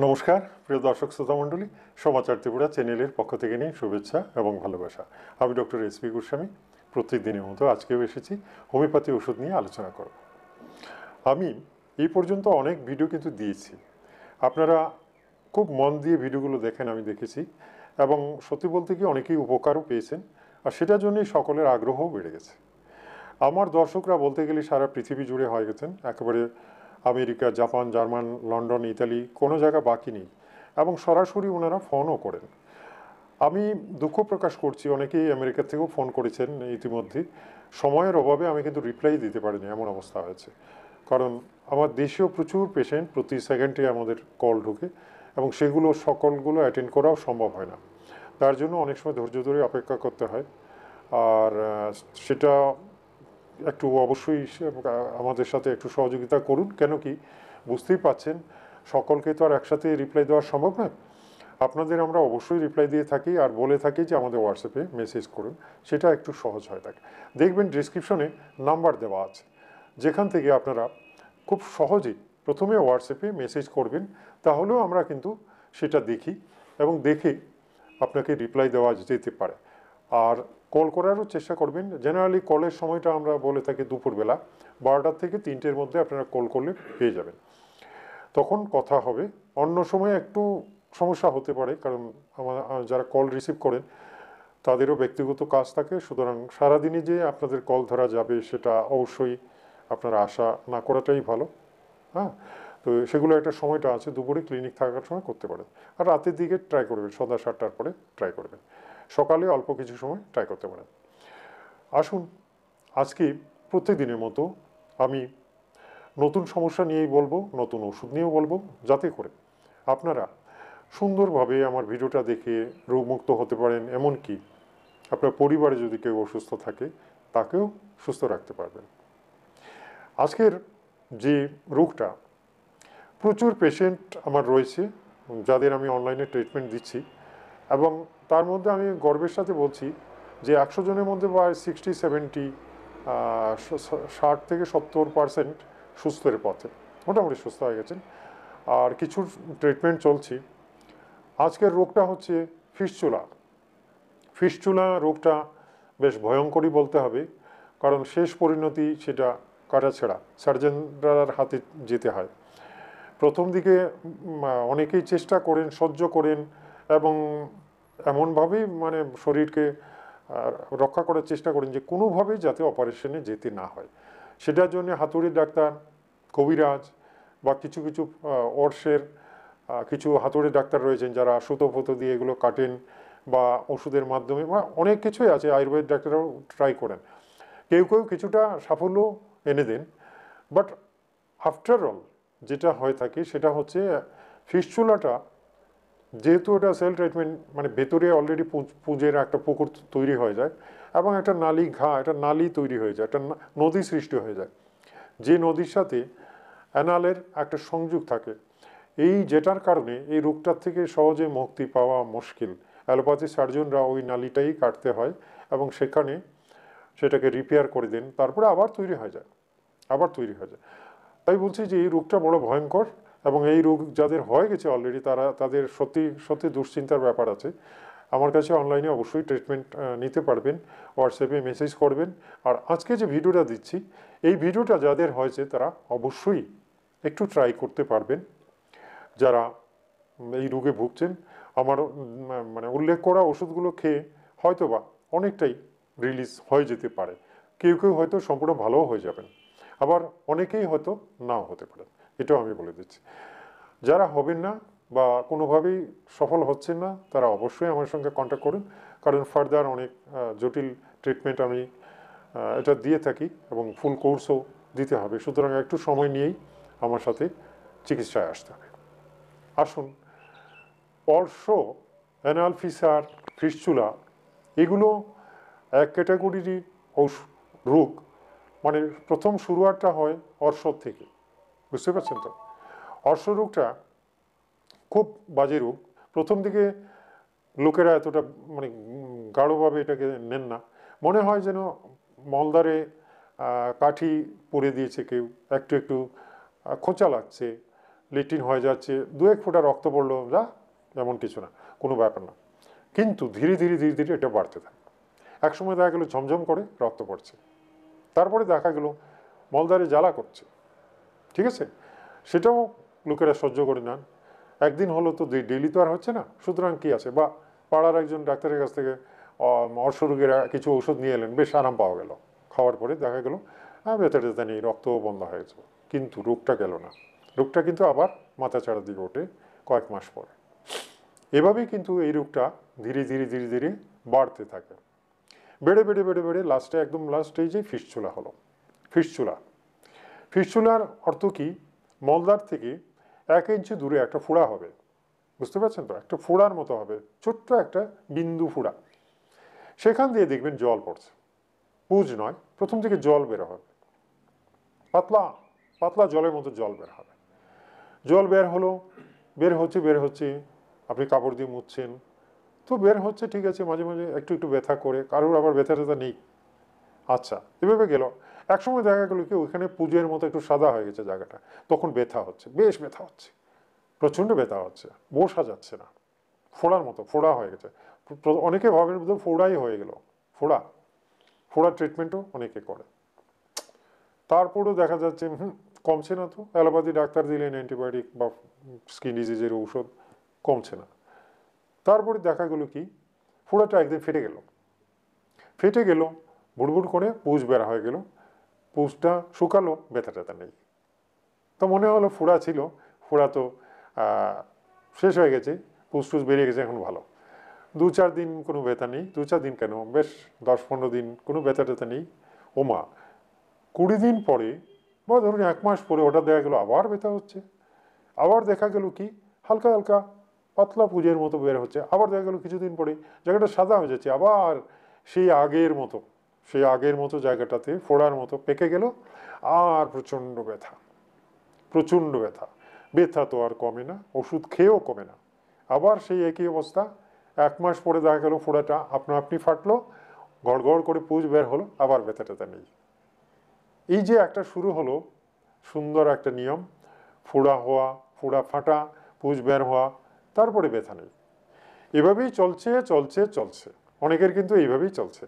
নমস্কার প্রিয় দর্শক শ্রোতা মণ্ডলী, সমাচার ত্রিপুরা চ্যানেলের পক্ষ থেকে নিয়ে শুভেচ্ছা এবং ভালোবাসা। আমি ডক্টর এস.পি. গোস্বামী প্রত্যেকদিনের মতো আজকেও এসেছি হোমিওপ্যাথি ওষুধ নিয়ে আলোচনা করব। আমি এই পর্যন্ত অনেক ভিডিও কিন্তু দিয়েছি, আপনারা খুব মন দিয়ে ভিডিওগুলো দেখেন, আমি দেখেছি, এবং সত্যি বলতে কি অনেকেই উপকারও পেয়েছেন, আর সেটার জন্যই সকলের আগ্রহও বেড়ে গেছে। আমার দর্শকরা বলতে গেলে সারা পৃথিবী জুড়ে হয়ে গেছেন, একেবারে America, Japan, German, London, Italy, কোনো জায়গা বাকি নেই, এবং সরাসরি ওনারা ফোনও করেন। আমি দুঃখ প্রকাশ করছি, অনেকেই আমেরিকা থেকেও ফোন করেছেন ইতিমধ্যে। সময়ের অভাবে আমি কিন্তু রিপ্লাই দিতে পারিনি, এমন অবস্থা হয়েছে। কারণ আমার দেশেও প্রচুর পেশেন্ট, প্রতি সেকেন্ডে আমাদের কল ঢুকে, এবং সেগুলো সকলগুলো অ্যাটেন্ড করাও সম্ভব হয় না। তার জন্য অনেক সময় ধৈর্য ধরে অপেক্ষা করতে হয়। আর সেটা একটু অবশ্যই আমাদের সাথে একটু সহযোগিতা করুন। কেন কি, বুঝতেই পাচ্ছেন সকলকে তো আর একসাথে রিপ্লাই দেওয়া সম্ভব নয়। আপনাদের আমরা অবশ্যই রিপ্লাই দিয়ে থাকি আর বলে থাকি যে আমাদের হোয়াটসঅ্যাপে মেসেজ করুন, সেটা একটু সহজ হয়ে থাকে। দেখবেন ডিসক্রিপশনে নাম্বার দেওয়া আছে, যেখান থেকে আপনারা খুব সহজেই প্রথমে হোয়াটসঅ্যাপে মেসেজ করবেন, তাহলেও আমরা কিন্তু সেটা দেখি এবং দেখে আপনাকে রিপ্লাই দেওয়া যেতে পারে। আর কল করারও চেষ্টা করবেন। জেনারেলি কলের সময়টা আমরা বলে থাকি দুপুরবেলা 12টা থেকে 3টের মধ্যে আপনারা কল করলে পেয়ে যাবেন, তখন কথা হবে। অন্য সময় একটু সমস্যা হতে পারে, কারণ যারা কল রিসিভ করেন তাদেরও ব্যক্তিগত কাজ থাকে, সুতরাং সারাদিনে যে আপনাদের কল ধরা যাবে সেটা অবশ্যই আপনারা আশা না করাটাই ভালো। হ্যাঁ, তো সেগুলো একটা সময়টা আছে, দুপুরে ক্লিনিক থাকার সময় করতে পারেন, আর রাতের দিকে ট্রাই করবেন, সন্ধ্যা 7টার পরে ট্রাই করবেন, সকালে অল্প কিছু সময় ট্রাই করতে পারেন। আসুন, আজকে প্রত্যেক দিনের মতো আমি নতুন সমস্যা নিয়েই বলবো, নতুন ওষুধ নিয়েও বলবো, যাতে করে আপনারা সুন্দরভাবে আমার ভিডিওটা দেখে রোগমুক্ত হতে পারেন, এমনকি আপনার পরিবারে যদি কেউ অসুস্থ থাকে তাকেও সুস্থ রাখতে পারবেন। আজকের যে রোগটা, প্রচুর পেশেন্ট আমার রয়েছে যাদের আমি অনলাইনে ট্রিটমেন্ট দিচ্ছি, এবং তার মধ্যে আমি গর্বের সাথে বলছি যে 100 জনের মধ্যে প্রায় 60-70, 60 থেকে 70% সুস্থের পথে, মোটামুটি সুস্থ হয়ে গেছেন, আর কিছু ট্রিটমেন্ট চলছে। আজকের রোগটা হচ্ছে ফিস্চুলা। ফিস্চুলা রোগটা বেশ ভয়ঙ্করই বলতে হবে, কারণ শেষ পরিণতি সেটা কাটাছেঁড়া, সার্জনরার হাতে যেতে হয়। প্রথম দিকে অনেকেই চেষ্টা করেন, সহ্য করেন, এবং এমনভাবেই মানে শরীরকে রক্ষা করার চেষ্টা করেন যে কোনোভাবেই যাতে অপারেশনে যেতে না হয়। সেটার জন্য হাতুড়ির ডাক্তার, কবিরাজ, বা কিছু কিছু অর্শের কিছু হাতুড়ির ডাক্তার রয়েছেন যারা সুতো ফুতো দিয়ে এগুলো কাটেন, বা ওষুধের মাধ্যমে, বা অনেক কিছুই আছে, আয়ুর্বেদ ডাক্তাররাও ট্রাই করেন, কেউ কেউ কিছুটা সাফল্য এনে দেন। বাট আফটার অল যেটা হয়ে থাকে সেটা হচ্ছে ফিস্চুলাটা, যেহেতু এটা সেল ট্রিটমেন্ট, মানে ভেতরে অলরেডি পুঁজের একটা পুকুর তৈরি হয়ে যায়, এবং একটা নালী একটা নালী তৈরি হয়ে যায়, একটা নদী সৃষ্টি হয়ে যায়, যে নদীর সাথে অ্যানালের একটা সংযোগ থাকে। এই যেটার কারণে এই রোগটার থেকে সহজে মুক্তি পাওয়া মুশকিল। অ্যালোপ্যাথি সার্জনরা ওই নালীটাই কাটতে হয় এবং সেখানে সেটাকে রিপেয়ার করে দেন, তারপরে আবার তৈরি হয়ে যায়, আবার তৈরি হয়ে যায়। তাই বলছি যে এই রোগটা বড় ভয়ঙ্কর, এবং এই রোগ যাদের হয়ে গেছে অলরেডি তাদের সত্যি সত্যি দুশ্চিন্তার ব্যাপার আছে। আমার কাছে অনলাইনে অবশ্যই ট্রিটমেন্ট নিতে পারবেন, হোয়াটসঅ্যাপে মেসেজ করবেন। আর আজকে যে ভিডিওটা দিচ্ছি, এই ভিডিওটা যাদের হয়েছে তারা অবশ্যই একটু ট্রাই করতে পারবেন, যারা এই রোগে ভুগছেন। আমার মানে উল্লেখ করা ওষুধগুলো খেয়ে হয়তোবা অনেকটাই রিলিজ হয়ে যেতে পারে, কেউ কেউ হয়তো সম্পূর্ণ ভালোও হয়ে যাবেন, আবার অনেকেই হয়তো নাও হতে পারেন, এটাও আমি বলে দিচ্ছি। যারা হবেন না বা কোনোভাবেই সফল হচ্ছেন না, তারা অবশ্যই আমার সঙ্গে কন্ট্যাক্ট করুন, কারণ ফার্দার অনেক জটিল ট্রিটমেন্ট আমি এটা দিয়ে থাকি, এবং ফুল কোর্সও দিতে হবে, সুতরাং একটু সময় নিয়েই আমার সাথে চিকিৎসায় আসতে হবে। আসুন, অর্শ, অ্যানাল ফিসার, ফিস্চুলা, এগুলো এক ক্যাটাগরিরই রোগ। মানে প্রথম শুরুয়াতটা হয় অর্শ থেকে, বুঝতে পারছেন তো? অর্শ রোগটা খুব বাজে রোগ। প্রথম দিকে লোকেরা এতটা মানে গাঢ়ভাবে এটাকে নেন না, মনে হয় যেন মলদারে কাঠি পরে দিয়েছে কেউ, একটু একটু খোঁচা লাগছে, লেট্রিন হয়ে যাচ্ছে, 2-1 ফোঁটা রক্ত পড়লো, যা এমন কিছু না, কোনো ব্যাপার না। কিন্তু ধীরে ধীরে ধীরে ধীরে এটা বাড়তে থাকে। একসময় দেখা গেলো ঝমঝম করে রক্ত পড়ছে, তারপরে দেখা গেল মলদ্বারে জ্বালা করছে, ঠিক আছে, সেটাও লোকেরা সহ্য করে নেন। একদিন হলো তো ডেইলি তো আর হচ্ছে না, সুতরাং কি আছে, বা পাড়ার একজন ডাক্তারের কাছ থেকে অর্শরোগীরা কিছু ওষুধ নিয়ে এলেন, বেশ আরাম পাওয়া গেল। খাওয়ার পরে দেখা গেল ব্যথা ট্যাথা নেই, রক্তও বন্ধ হয়ে গেছে, কিন্তু রোগটা গেল না। রোগটা কিন্তু আবার মাথা চাড়ার দিকে ওঠে কয়েক মাস পরে। এভাবেই কিন্তু এই রোগটা ধীরে ধীরে ধীরে ধীরে বাড়তে থাকে, বেড়ে বেড়ে বেড়ে বেড়ে লাস্টে একদম লাস্ট স্টেজে ফিস্টুলা হলো। ফিস্টুলা, ফিস্টুলার অর্থ কি, মলদ্বার থেকে 1 ইঞ্চি দূরে একটা ফোড়া হবে, বুঝতে পারছেন তো, একটা ফোড়ার মতো হবে, ছোট্ট একটা বিন্দু ফোড়া, সেখান দিয়ে দেখবেন জল পড়ছে, পুজ নয়, প্রথম থেকে জল বের হবে, পাতলা পাতলা জলের মতো জল বের হবে। জল বের হলো, বের হচ্ছে বের হচ্ছে, আপনি কাপড় দিয়ে মুছছেন তো বের হচ্ছে, ঠিক আছে, মাঝে মাঝে একটু একটু ব্যথা করে, কারোর আবার ব্যথা ট্যাথা নেই। আচ্ছা, এভাবে গেল। একসময় দেখা গেল কি ওইখানে পুজোর মতো একটু সাদা হয়ে গেছে জায়গাটা, তখন ব্যথা হচ্ছে, বেশ ব্যথা হচ্ছে, প্রচণ্ড ব্যথা হচ্ছে, বসা যাচ্ছে না, ফোড়ার মতো ফোড়া হয়ে গেছে। অনেকে ভাবেন ফোড়াই হয়ে গেল, ফোড়া, ফোড়ার ট্রিটমেন্টও অনেকে করে। তারপরেও দেখা যাচ্ছে কমছে না, তো অ্যালোপ্যাথি ডাক্তার দিলেন অ্যান্টিবায়োটিক বা স্কিন ডিজিজের ঔষধ, কমছে না। তারপরে দেখা গেল কি ফোড়াটা একদিন ফেটে গেল, ফেটে গেল, বুড়বুড় করে পুজ বের হয়ে গেল, পুজটা শুকালো, ব্যথা ট্যাথা নেই। তো মনে হলো ফোড়া ছিল, ফোড়া তো শেষ হয়ে গেছে, পুজ টুজ বেরিয়ে গেছে, এখন ভালো। 2-4 দিন কোনো ব্যথা নেই, 2-4 দিন কেন, বেশ 10-15 দিন কোনো ব্যথা ট্যাথা নেই। ওমা, 20 দিন পরে বা ধরুন 1 মাস পরে ওটা দেখা গেলো আবার ব্যথা হচ্ছে। আবার দেখা গেল কি হালকা হালকা পাতলা পুজের মতো বের হচ্ছে, আবার দেখা গেল কিছুদিন পরে জায়গাটা সাদা হয়ে যাচ্ছে, আবার সেই আগের মতো, সেই আগের মতো জায়গাটাতে ফোড়ার মতো পেকে গেল, আর প্রচণ্ড ব্যথা, প্রচণ্ড ব্যথা। ব্যথা তো আর কমে না, ওষুধ খেয়েও কমে না, আবার সেই একই অবস্থা। 1 মাস পরে দেখা গেল ফোড়াটা আপনা আপনি ফাটলো, গড় গড় করে পুজ বের হলো, আবার ব্যথা ট্যাথা নেই। এই যে একটা শুরু হলো সুন্দর একটা নিয়ম, ফোড়া হওয়া, ফোড়া ফাটা, পুজ বের হওয়া, তারপরে ব্যথা নেই। এভাবেই চলছে চলছে চলছে, অনেকের কিন্তু এইভাবেই চলছে।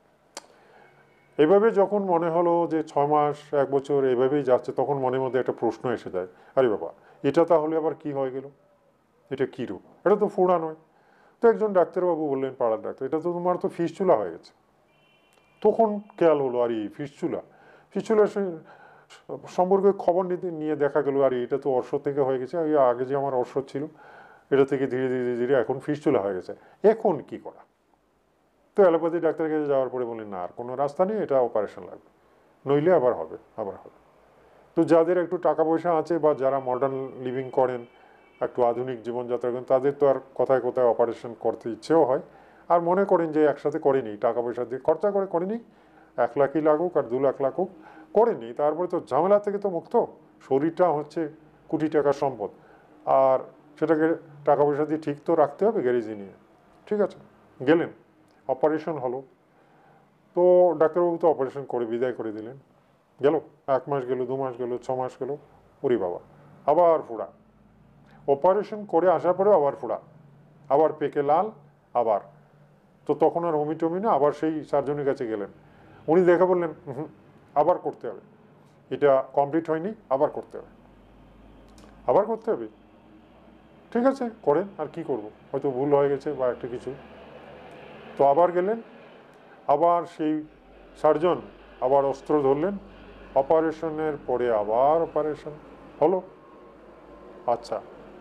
এভাবে যখন মনে হলো যে 6 মাস 1 বছর এভাবেই যাচ্ছে, তখন মনের মধ্যে একটা প্রশ্ন এসে যায়, আরে বাবা, এটা তাহলে আবার কি হয়ে গেল, এটা কি রোগ, এটা তো ফোড়া নয়। তো একজন ডাক্তারবাবু বললেন, পাড়ার ডাক্তার, এটা তো তোমার তো ফিস্টুলা হয়ে গেছে। তখন খেয়াল হলো, আরে ফিস্টুলা, ফিস্টুলা সম্পর্কে খবর নিতে নিয়ে দেখা গেল, আরে এটা তো অর্শ থেকে হয়ে গেছে, আগে যে আমার অর্শ ছিল এটা থেকে ধীরে ধীরে ধীরে এখন ফিস্টুলা হয়ে গেছে, এখন কি করা। তো অ্যালোপ্যাথি ডাক্তারের কাছে যাওয়ার পরে বললেন, না আর কোনো রাস্তা নেই, এটা অপারেশন লাগবে, নইলে আবার হবে, আবার হবে। তো যাদের একটু টাকা পয়সা আছে বা যারা মডার্ন লিভিং করেন, একটু আধুনিক জীবনযাত্রা করেন, তাদের তো আর কোথায় কোথায় অপারেশন করতে ইচ্ছেও হয়, আর মনে করেন যে একসাথে করেনি, টাকা পয়সা দিয়ে খরচা করে করেনি, 1 লাখই লাগুক আর 2 লাখ লাগুক, করেনি, তারপরে তো ঝামেলা থেকে তো মুক্ত। শরীরটা হচ্ছে কোটি টাকার সম্পদ, আর সেটাকে টাকা পয়সা দিয়ে ঠিক তো রাখতে হবে গ্যারেজে নিয়ে। ঠিক আছে, গেলেন, অপারেশন হলো, তো ডাক্তারবাবু তো অপারেশন করে বিদায় করে দিলেন। গেল 1 মাস গেল, 2 মাস গেল, 6 মাস গেল, ওরে বাবা, আবার ফোড়া। অপারেশন করে আসার পরে আবার ফোড়া, আবার পেকে লাল, আবার। তো তখন আর হমি টমি না, আবার সেই সার্জনের কাছে গেলেন, উনি দেখা বললেন আবার করতে হবে, এটা কমপ্লিট হয়নি, আবার করতে হবে, আবার করতে হবে। ঠিক আছে, করেন, আর কি করব, হয়তো ভুল হয়ে গেছে বা একটা কিছু। তো আবার গেলেন, আবার সেই সার্জন আবার অস্ত্র ধরলেন, অপারেশনের পরে আবার অপারেশন হলো। আচ্ছা,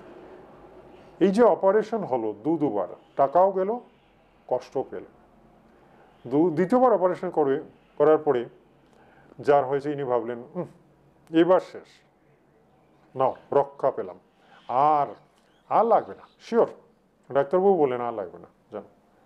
এই যে অপারেশন হলো দুবার, টাকাও গেল, কষ্টও পেল। দ্বিতীয়বার অপারেশন করার পরে যার হয়েছে ইনি ভাবলেন, এবার শেষ, নাও রক্ষা পেলাম, আর আর লাগবে না, শিওর। ডাক্তারবাবু বললেন আর লাগবে না, জানো।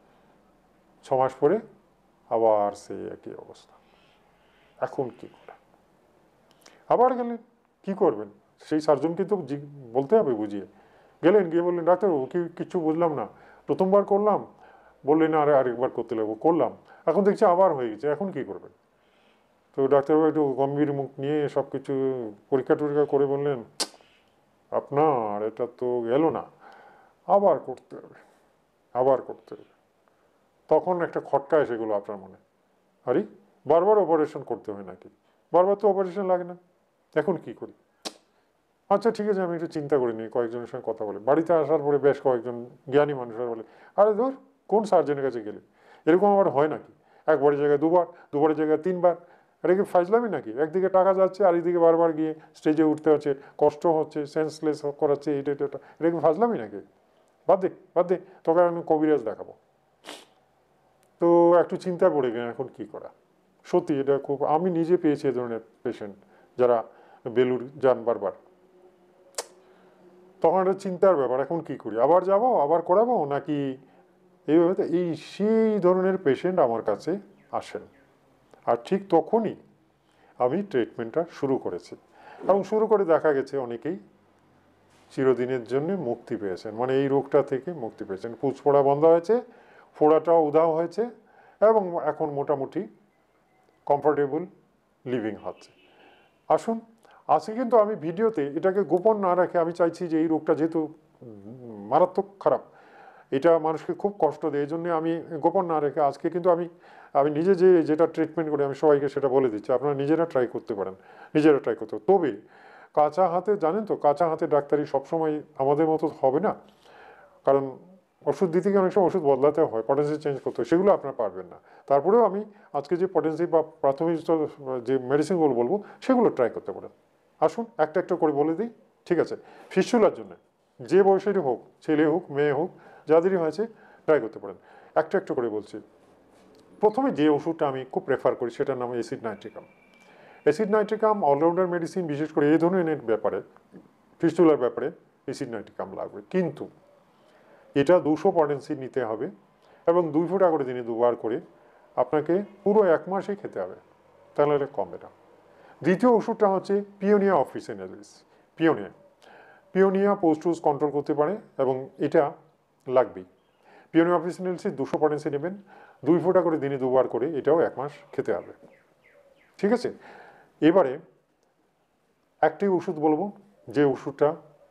6 মাস পরে আবার সেই একই অবস্থা, এখন কি করে। আবার গেলেন, কি করবেন, সেই সার্জনকে তো বলতে হবে বুঝিয়ে। গেলেন, গিয়ে বললেন, ডাক্তারবাবু কিছু বুঝলাম না, প্রথমবার করলাম, বললেন আরে আরেকবার করতে লাগবো, করলাম, এখন দেখছি আবার হয়ে গেছে, এখন কি করবেন। তো ডাক্তারবাবু একটু গম্ভীর মুখ নিয়ে সব কিছু পরীক্ষা টরীক্ষা করে বললেন, আপনার এটা তো গেল না, আবার করতে হবে, আবার করতে হবে। তখন একটা খটকা এসে গেলো আপনার মনে, আরে বারবার অপারেশন করতে হয় নাকি, বারবার তো অপারেশন লাগে না, এখন কি করি? আচ্ছা ঠিক আছে, আমি একটু চিন্তা করে নিই, কয়েকজনের সঙ্গে কথা বলে। বাড়িতে আসার পরে বেশ কয়েকজন জ্ঞানী মানুষরা বলে, আরে ধর কোন সার্জনের কাছে গেলে, এরকম আবার হয় নাকি, একবারের জায়গায় দুবার, দুবারের জায়গায় তিনবার, এটা কি ফাজলামি নাকি? একদিকে টাকা যাচ্ছে আর এইদিকে বারবার গিয়ে স্টেজে উঠতে হচ্ছে, কষ্ট হচ্ছে, সেন্সলেস করাচ্ছে, এটা এটা এটা, এটা কি ফাজলামি নাকি? বাদ দে, বাদ দে, তোকে আমি কবিরাজ দেখাবো। তো একটু চিন্তা পড়ে গেলেন এখন কি করা। সত্যি এটা খুব, আমি নিজে পেয়েছি এ ধরনের পেশেন্ট যারা বেলুর যান বারবার। তখন একটা চিন্তার ব্যাপার, এখন কি করি, আবার যাব, আবার করাবো নাকি এইভাবে। তো এই সেই ধরনের পেশেন্ট আমার কাছে আসেন, আর ঠিক তখনই আমি ট্রিটমেন্টটা শুরু করেছি, এবং শুরু করে দেখা গেছে অনেকেই চিরদিনের জন্য মুক্তি পেয়েছেন, মানে এই রোগটা থেকে মুক্তি পেয়েছেন, পুঁজ ফোড়া বন্ধ হয়েছে, ফোড়াটাও উধাও হয়েছে, এবং এখন মোটামুটি কমফোর্টেবল লিভিং হচ্ছে। আসুন, আজকে কিন্তু আমি ভিডিওতে এটাকে গোপন না রাখে, আমি চাইছি যে এই রোগটা যেহেতু মারাত্মক খারাপ, এটা মানুষকে খুব কষ্ট দেয়, এই জন্য আমি গোপন না রেখে আজকে কিন্তু আমি আমি নিজে যেটা ট্রিটমেন্ট করি আমি সবাইকে সেটা বলে দিচ্ছি, আপনারা নিজেরা ট্রাই করতে পারেন, নিজেরা ট্রাই করতে। তবে কাঁচা হাতে, জানেন তো, কাঁচা হাতে ডাক্তারি সবসময় আমাদের মতো হবে না, কারণ ওষুধ দিতে গিয়ে অনেক সময় ওষুধ বদলাতে হয়, পটেন্সি চেঞ্জ করতে হয়, সেগুলো আপনারা পারবেন না। তারপরেও আমি আজকে যে পটেন্সি বা প্রাথমিক যে মেডিসিনগুলো বলবো সেগুলো ট্রাই করতে পারেন। আসুন একটা একটা করে বলে দিই, ঠিক আছে? ফিস্টুলার জন্য যে বয়সেরই হোক, ছেলে হোক মেয়ে হোক, যাদেরই হয়েছে ট্রাই করতে পারেন। একটা একটা করে বলছি। প্রথমে যে ওষুধটা আমি খুব প্রেফার করি সেটার নাম acid nitricum. Acid nitricum allrounder medicine, বিশেষ করে এই ধরনের ব্যাপারে, ফিস্টুলার ব্যাপারে অ্যাসিড নাইট্রিকাম লাগবে, কিন্তু এটা 200 পটেন্সি নিতে হবে, এবং 2 ফোঁটা করে দিনে দুবার করে আপনাকে পুরো 1 মাসেই খেতে হবে, তাহলে এটা কমবে না। দ্বিতীয় ওষুধটা হচ্ছে পিওনিয়া অফিসিনালিস। পিওনিয়া পিওনিয়া পোস্টুস কন্ট্রোল করতে পারে, এবং এটা লাগবেই। পিওনিয়া অফিসিনালিসে 200 পটেন্সি নেবেন, 2 ফোঁটা করে দিনে দুবার করে, এটাও 1 মাস খেতে হবে, ঠিক আছে? এবারে একটি ওষুধ বলবো, যে ওষুধটা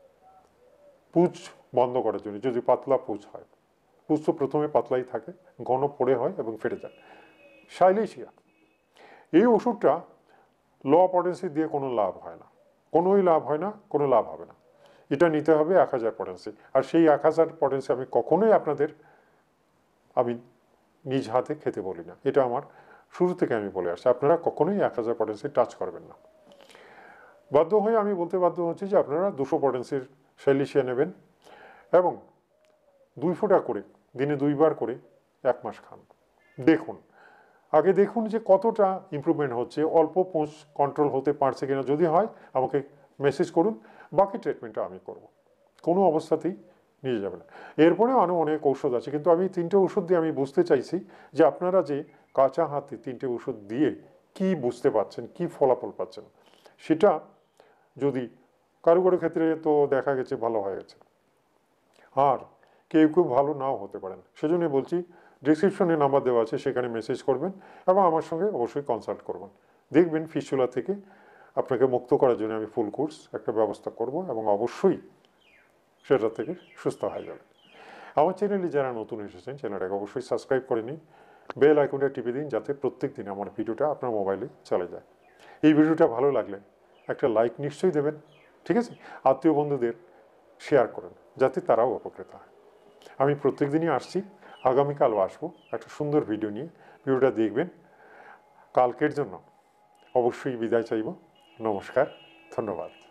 পুঁজ বন্ধ করার জন্য, যদি পাতলা পুঁজ হয়, পুঁজ তো প্রথমে পাতলাই থাকে, ঘন পড়ে হয় এবং ফেটে যায়, সাইলেশিয়া। এই ওষুধটা লো পটেন্সি দিয়ে কোনো লাভ হয় না, কোনোই লাভ হয় না, কোনো লাভ হবে না। এটা নিতে হবে 1000 পটেন্সি, আর সেই 1000 পটেন্সি আমি কখনোই আপনাদের আমি নিজ হাতে খেতে বলি না, এটা আমার শুরু থেকে আমি বলে আসছি, আপনারা কখনোই 1000 পটেন্সি টাচ করবেন না। বাধ্য হয়ে আমি বলতে বাধ্য হচ্ছি যে আপনারা 200 পটেন্সির সাইলেশিয়া নেবেন, এবং 2 ফোঁটা করে দিনে 2 বার করে 1 মাস খান। দেখুন, আগে দেখুন যে কতটা ইমপ্রুভমেন্ট হচ্ছে, অল্প পুঁজ কন্ট্রোল হতে পারছে কিনা, যদি হয় আমাকে মেসেজ করুন, বাকি ট্রিটমেন্টটা আমি করব, কোনো অবস্থাতেই নিয়ে যাবে না। এরপরেও আরও অনেক ঔষধ আছে, কিন্তু আমি 3টে ওষুধ দিয়ে আমি বুঝতে চাইছি যে আপনারা যে কাঁচা হাতে 3টে ওষুধ দিয়ে কি বুঝতে পাচ্ছেন, কি ফলাফল পাচ্ছেন, সেটা যদি কারো কারো ক্ষেত্রে তো দেখা গেছে ভালো হয়ে গেছে, আর কেউ কেউ ভালো নাও হতে পারেন। সেজন্য বলছি, ডিসক্রিপশনে নাম্বার দেওয়া আছে, সেখানে মেসেজ করবেন এবং আমার সঙ্গে অবশ্যই কনসাল্ট করবেন। দেখবেন ফিস্টুলা থেকে আপনাকে মুক্ত করার জন্য আমি ফুল কোর্স একটা ব্যবস্থা করব, এবং অবশ্যই সেটা থেকে সুস্থ হয়ে যাবেন। আমার চ্যানেলে যারা নতুন এসেছেন, চ্যানেলটাকে অবশ্যই সাবস্ক্রাইব করে নিন, বেল আইকনটা টিপে দিন, যাতে প্রত্যেক দিন আমার ভিডিওটা আপনার মোবাইলে চলে যায়। এই ভিডিওটা ভালো লাগলে একটা লাইক নিশ্চয়ই দেবেন, ঠিক আছে? আত্মীয় বন্ধুদের শেয়ার করেন, যাতে তারাও উপকৃত হয়। আমি প্রত্যেক দিনই আসছি, আগামীকালও আসবো একটা সুন্দর ভিডিও নিয়ে। ভিডিওটা দেখবেন। কালকের জন্য অবশ্যই বিদায় চাইব। নমস্কার, ধন্যবাদ।